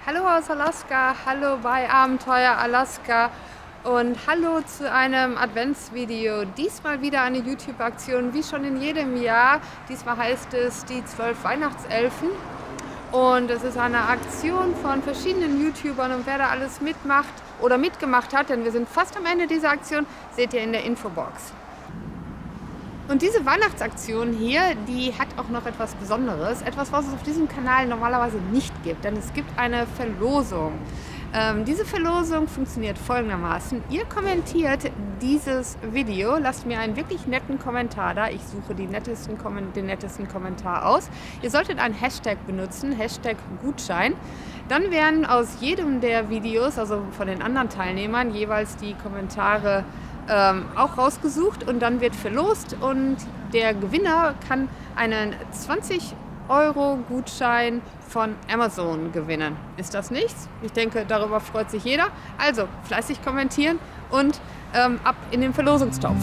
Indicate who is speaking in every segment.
Speaker 1: Hallo aus Alaska, hallo bei Abenteuer Alaska und hallo zu einem Adventsvideo. Diesmal wieder eine YouTube-Aktion, wie schon in jedem Jahr. Diesmal heißt es die 12 Weihnachtselfen und es ist eine Aktion von verschiedenen YouTubern und wer da alles mitmacht oder mitgemacht hat, denn wir sind fast am Ende dieser Aktion, seht ihr in der Infobox. Und diese Weihnachtsaktion hier, die hat auch noch etwas Besonderes, etwas, was es auf diesem Kanal normalerweise nicht gibt, denn es gibt eine Verlosung. Diese Verlosung funktioniert folgendermaßen. Ihr kommentiert dieses Video, lasst mir einen wirklich netten Kommentar da, ich suche den nettesten Kommentar aus. Ihr solltet einen Hashtag benutzen, Hashtag Gutschein. Dann werden aus jedem der Videos, also von den anderen Teilnehmern, jeweils die Kommentare auch rausgesucht und dann wird verlost und der Gewinner kann einen 20€ Gutschein von Amazon gewinnen. Ist das nichts? Ich denke, darüber freut sich jeder. Also fleißig kommentieren und ab in den Verlosungstopf.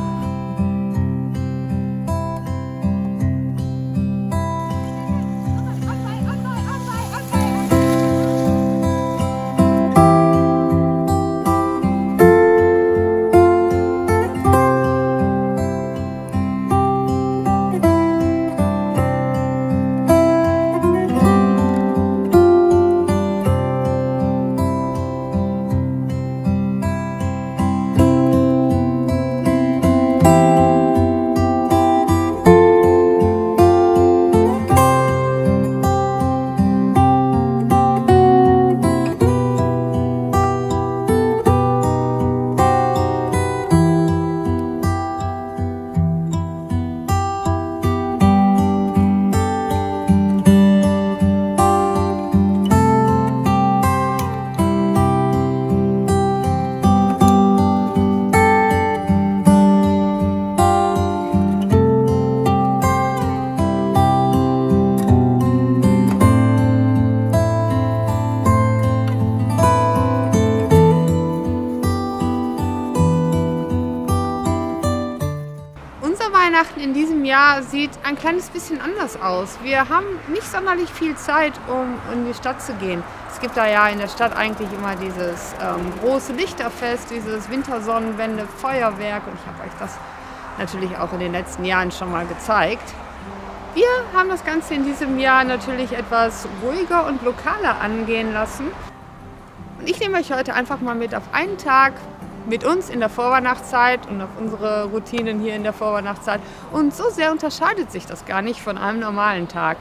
Speaker 1: Weihnachten in diesem Jahr sieht ein kleines bisschen anders aus. Wir haben nicht sonderlich viel Zeit, um in die Stadt zu gehen. Es gibt da ja in der Stadt eigentlich immer dieses große Lichterfest, dieses Wintersonnenwende, Feuerwerk und ich habe euch das natürlich auch in den letzten Jahren schon mal gezeigt. Wir haben das Ganze in diesem Jahr natürlich etwas ruhiger und lokaler angehen lassen. Und ich nehme euch heute einfach mal mit auf einen Tag mit uns in der Vorweihnachtszeit und auf unsere Routinen hier in der Vorweihnachtszeit. Und so sehr unterscheidet sich das gar nicht von einem normalen Tag.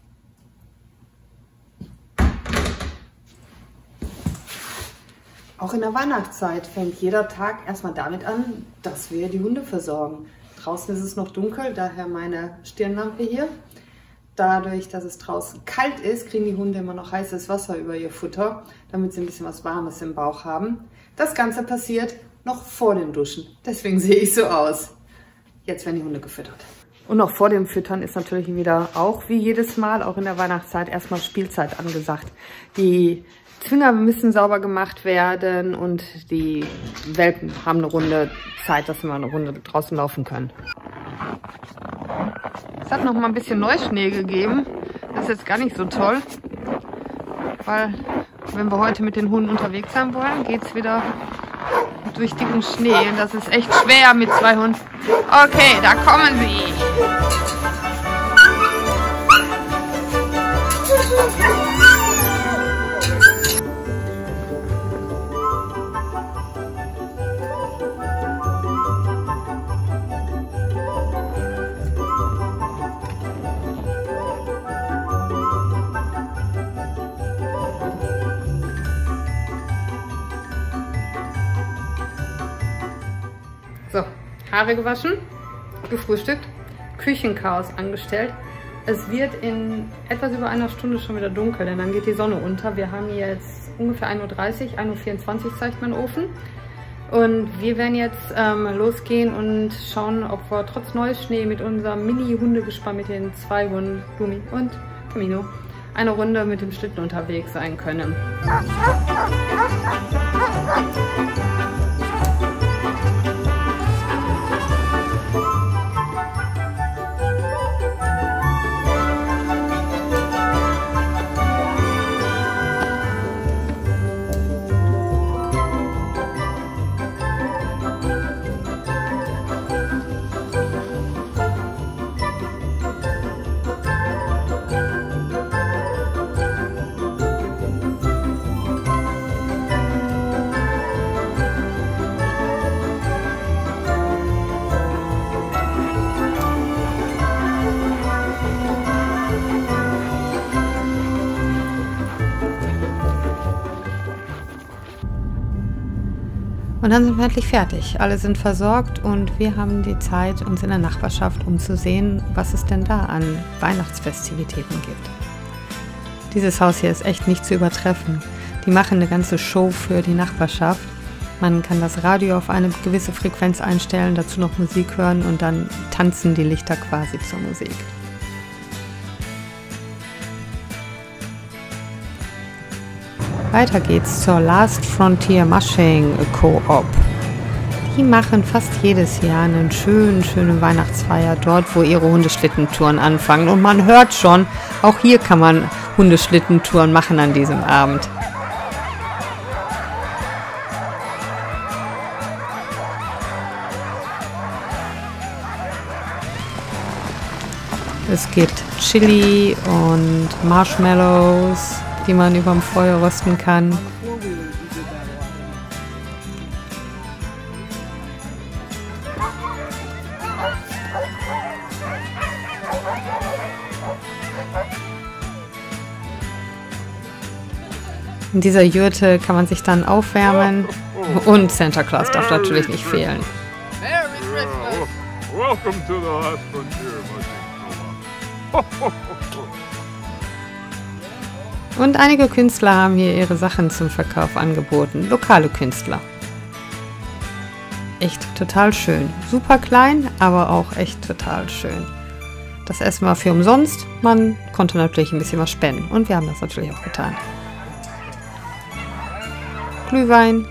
Speaker 1: Auch in der Weihnachtszeit fängt jeder Tag erstmal damit an, dass wir die Hunde versorgen. Draußen ist es noch dunkel, daher meine Stirnlampe hier. Dadurch, dass es draußen kalt ist, kriegen die Hunde immer noch heißes Wasser über ihr Futter, damit sie ein bisschen was Warmes im Bauch haben. Das Ganze passiert noch vor dem Duschen. Deswegen sehe ich so aus. Jetzt werden die Hunde gefüttert. Und noch vor dem Füttern ist natürlich wieder auch wie jedes Mal, auch in der Weihnachtszeit, erstmal Spielzeit angesagt. Die Zwinger müssen sauber gemacht werden und die Welpen haben eine Runde Zeit, dass wir mal eine Runde draußen laufen können. Es hat noch mal ein bisschen Neuschnee gegeben. Das ist jetzt gar nicht so toll, weil wenn wir heute mit den Hunden unterwegs sein wollen, geht es wieder durch dicken Schnee. Und das ist echt schwer mit 2 Hunden. Okay, da kommen sie. So, Haare gewaschen, gefrühstückt, Küchenchaos angestellt. Es wird in etwas über einer Stunde schon wieder dunkel, denn dann geht die Sonne unter. Wir haben jetzt ungefähr 1:30 Uhr, 1:24 Uhr zeigt mein Ofen. Und wir werden jetzt losgehen und schauen, ob wir trotz Neuschnee mit unserem Mini-Hundegespann mit den 2 Hunden, Gummi und Camino, eine Runde mit dem Schlitten unterwegs sein können. Und dann sind wir endlich fertig. Alle sind versorgt und wir haben die Zeit, uns in der Nachbarschaft umzusehen, was es denn da an Weihnachtsfestivitäten gibt. Dieses Haus hier ist echt nicht zu übertreffen. Die machen eine ganze Show für die Nachbarschaft. Man kann das Radio auf eine gewisse Frequenz einstellen, dazu noch Musik hören und dann tanzen die Lichter quasi zur Musik. Weiter geht's zur Last Frontier Mushing Co-op. Die machen fast jedes Jahr eine schöne Weihnachtsfeier dort, wo ihre Hundeschlittentouren anfangen. Und man hört schon, auch hier kann man Hundeschlittentouren machen an diesem Abend. Es gibt Chili und Marshmallows, die man überm Feuer rösten kann. In dieser Jurte kann man sich dann aufwärmen und Santa Claus darf natürlich nicht fehlen.
Speaker 2: Merry Christmas! Welcome to the Last Frontier.
Speaker 1: Und einige Künstler haben hier ihre Sachen zum Verkauf angeboten. Lokale Künstler. Echt total schön. Super klein, aber auch echt total schön. Das Essen war für umsonst. Man konnte natürlich ein bisschen was spenden. Und wir haben das natürlich auch getan. Glühwein.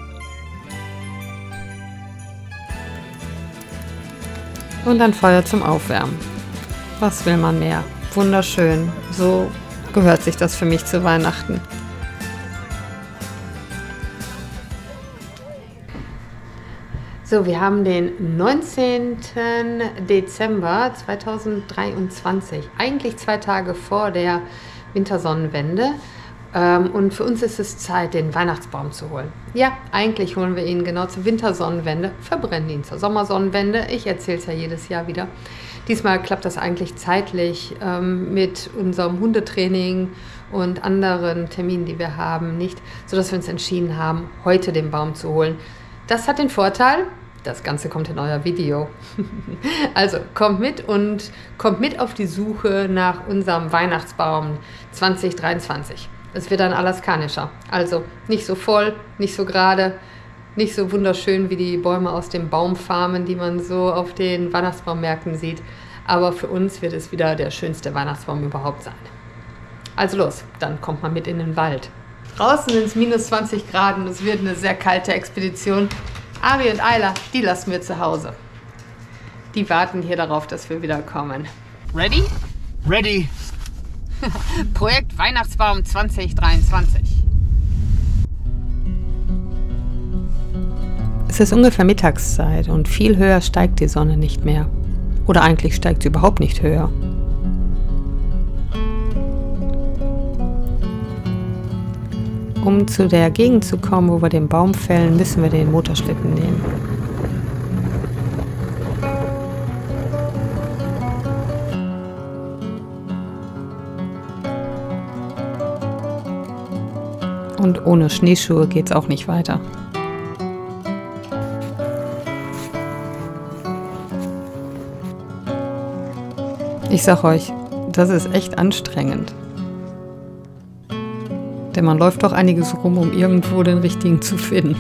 Speaker 1: Und ein Feuer zum Aufwärmen. Was will man mehr? Wunderschön. So gehört sich das für mich zu Weihnachten. So, wir haben den 19. Dezember 2023. Eigentlich 2 Tage vor der Wintersonnenwende. Und für uns ist es Zeit, den Weihnachtsbaum zu holen. Ja, eigentlich holen wir ihn genau zur Wintersonnenwende, verbrennen ihn zur Sommersonnenwende. Ich erzähle es ja jedes Jahr wieder. Diesmal klappt das eigentlich zeitlich mit unserem Hundetraining und anderen Terminen, die wir haben, nicht, sodass wir uns entschieden haben, heute den Baum zu holen. Das hat den Vorteil, das Ganze kommt in euer Video. Also kommt mit und kommt mit auf die Suche nach unserem Weihnachtsbaum 2023. Es wird ein alaskanischer, also nicht so voll, nicht so gerade, nicht so wunderschön wie die Bäume aus den Baumfarmen, die man so auf den Weihnachtsbaummärkten sieht. Aber für uns wird es wieder der schönste Weihnachtsbaum überhaupt sein. Also los, dann kommt man mit in den Wald. Draußen sind es minus 20 Grad und es wird eine sehr kalte Expedition. Ari und Ayla, die lassen wir zu Hause. Die warten hier darauf, dass wir wieder kommen. Ready?
Speaker 3: Ready.
Speaker 1: Projekt Weihnachtsbaum 2023. Es ist ungefähr Mittagszeit und viel höher steigt die Sonne nicht mehr. Oder eigentlich steigt sie überhaupt nicht höher. Um zu der Gegend zu kommen, wo wir den Baum fällen, müssen wir den Motorschlitten nehmen. Und ohne Schneeschuhe geht's auch nicht weiter. Ich sag euch, das ist echt anstrengend. Denn man läuft doch einiges rum, um irgendwo den richtigen zu finden.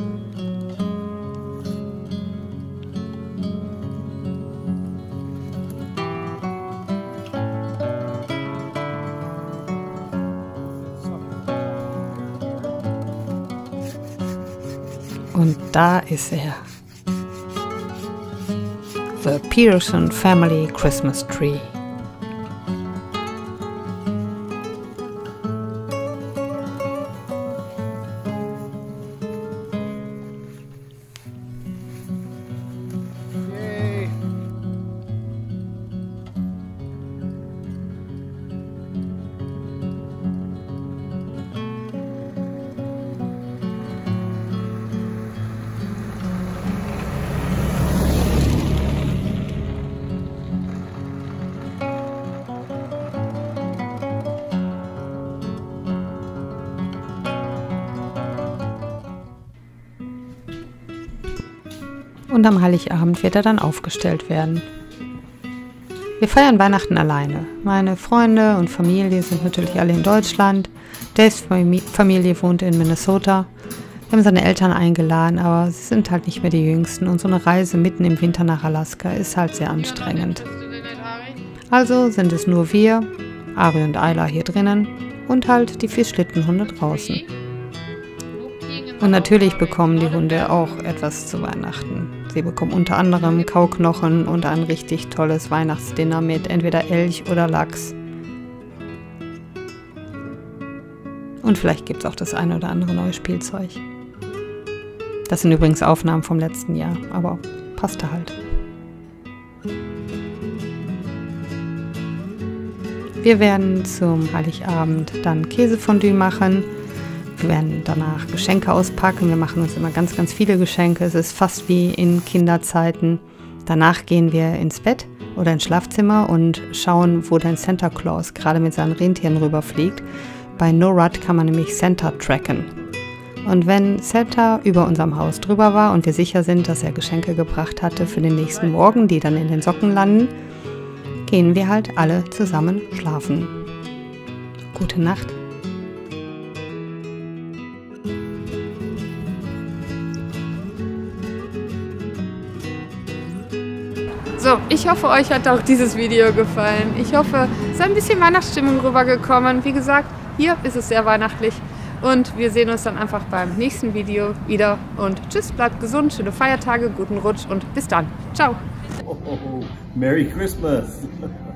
Speaker 1: Und da ist er. The Peterson Family Christmas Tree.
Speaker 3: und am Heiligabend wird er dann aufgestellt werden. Wir feiern Weihnachten alleine. Meine Freunde und Familie sind natürlich alle in Deutschland. Daves Familie wohnt in Minnesota. Wir haben seine Eltern eingeladen, aber sie sind halt nicht mehr die Jüngsten und so eine Reise mitten im Winter nach Alaska ist halt sehr anstrengend. Also sind es nur wir, Ari und Ayla hier drinnen und halt die 4 Schlittenhunde draußen. Und natürlich bekommen die Hunde auch etwas zu Weihnachten. Sie bekommen unter anderem Kauknochen und ein richtig tolles Weihnachtsdinner mit entweder Elch oder Lachs. Und vielleicht gibt es auch das eine oder andere neue Spielzeug. Das sind übrigens Aufnahmen vom letzten Jahr, aber passte halt. Wir werden zum Heiligabend dann Käsefondue machen. Wir werden danach Geschenke auspacken. Wir machen uns immer ganz, ganz viele Geschenke. Es ist fast wie in Kinderzeiten. Danach gehen wir ins Bett oder ins Schlafzimmer und schauen, wo denn Santa Claus gerade mit seinen Rentieren rüberfliegt. Bei NORAD kann man nämlich Santa tracken. Und wenn Santa über unserem Haus drüber war und wir sicher sind, dass er Geschenke gebracht hatte für den nächsten Morgen, die dann in den Socken landen, gehen wir halt alle zusammen schlafen. Gute Nacht.
Speaker 1: So, ich hoffe, euch hat auch dieses Video gefallen. Ich hoffe, es ist ein bisschen Weihnachtsstimmung rübergekommen. Wie gesagt, hier ist es sehr weihnachtlich. Und wir sehen uns dann einfach beim nächsten Video wieder. Und tschüss, bleibt gesund, schöne Feiertage, guten Rutsch und bis dann. Ciao.
Speaker 4: Oh, Merry Christmas.